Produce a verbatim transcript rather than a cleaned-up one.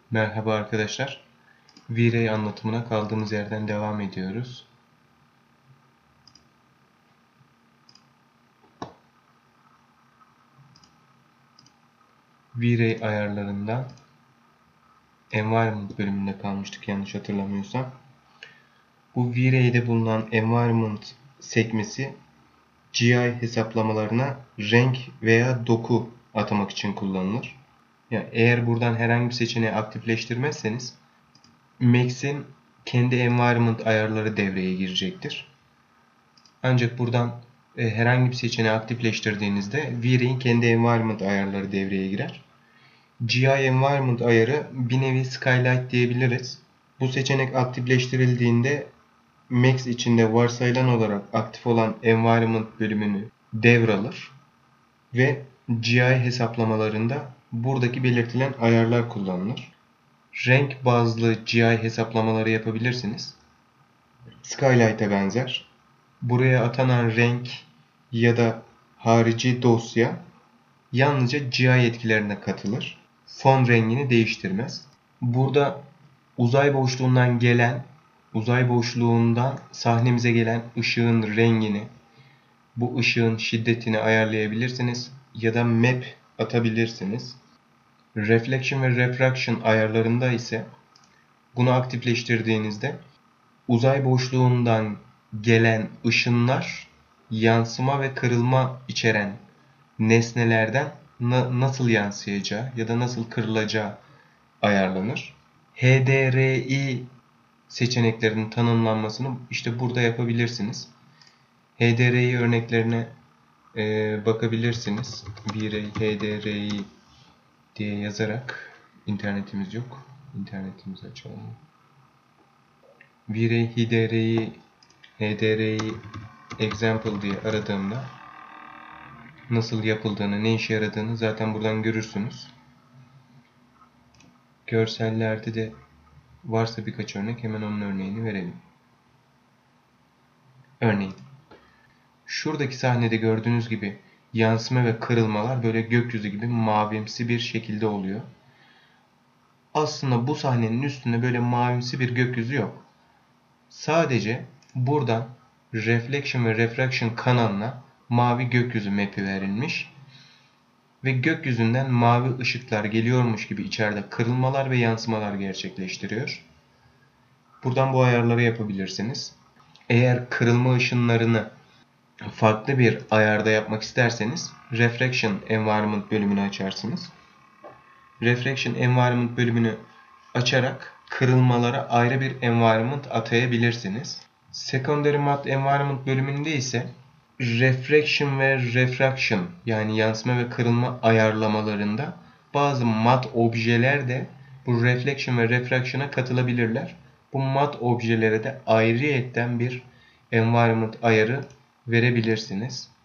Merhaba arkadaşlar. V-Ray anlatımına kaldığımız yerden devam ediyoruz. V-Ray ayarlarından Environment bölümünde kalmıştık yanlış hatırlamıyorsam. Bu V-Ray'de bulunan Environment sekmesi G I hesaplamalarına renk veya doku atamak için kullanılır. Yani eğer buradan herhangi bir seçeneği aktifleştirmezseniz Max'in kendi environment ayarları devreye girecektir. Ancak buradan e, herhangi bir seçeneği aktifleştirdiğinizde V-Ray'in kendi environment ayarları devreye girer. G I environment ayarı bir nevi skylight diyebiliriz. Bu seçenek aktifleştirildiğinde Max içinde varsayılan olarak aktif olan environment bölümünü devralır ve G I hesaplamalarında buradaki belirtilen ayarlar kullanılır. Renk bazlı G I hesaplamaları yapabilirsiniz. Skylight'a benzer. Buraya atanan renk ya da harici dosya yalnızca G I etkilerine katılır. Fon rengini değiştirmez. Burada uzay boşluğundan gelen, uzay boşluğundan sahnemize gelen ışığın rengini, bu ışığın şiddetini ayarlayabilirsiniz ya da map atabilirsiniz. Reflection ve Refraction ayarlarında ise bunu aktifleştirdiğinizde uzay boşluğundan gelen ışınlar yansıma ve kırılma içeren nesnelerden na nasıl yansıyacağı ya da nasıl kırılacağı ayarlanır. H D R I seçeneklerinin tanımlanmasını işte burada yapabilirsiniz. H D R I örneklerine e, bakabilirsiniz. V-Ray H D R I diye yazarak, internetimiz yok. İnternetimizi açalım. V-Ray H D R I H D R I example diye aradığımda nasıl yapıldığını, ne işe yaradığını zaten buradan görürsünüz. Görsellerde de varsa birkaç örnek, hemen onun örneğini verelim. Örneğin şuradaki sahnede gördüğünüz gibi yansıma ve kırılmalar böyle gökyüzü gibi mavimsi bir şekilde oluyor. Aslında bu sahnenin üstünde böyle mavimsi bir gökyüzü yok. Sadece buradan Reflection ve Refraction kanalına mavi gökyüzü map'i verilmiş ve gökyüzünden mavi ışıklar geliyormuş gibi içeride kırılmalar ve yansımalar gerçekleştiriyor. Buradan bu ayarları yapabilirsiniz. Eğer kırılma ışınlarını farklı bir ayarda yapmak isterseniz Refraction Environment bölümünü açarsınız. Refraction Environment bölümünü açarak kırılmalara ayrı bir environment atayabilirsiniz. Secondary Matte Environment bölümünde ise Refraction ve Refraction yani yansıma ve kırılma ayarlamalarında bazı mat objeler de bu Reflection ve Refraction'a katılabilirler. Bu mat objelere de ayrıyetten bir environment ayarı verebilirsiniz.